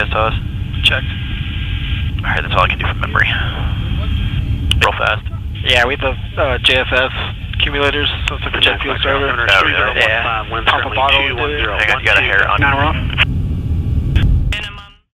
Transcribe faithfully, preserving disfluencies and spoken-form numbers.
to us? Checked. Alright, that's all I can do from memory. Real fast. Yeah, we have the uh, J F F accumulators, so it's like a jet fuel starter. Oh, really? Yeah. Pump a bottle into it. I got, got a hair on. Now we're on.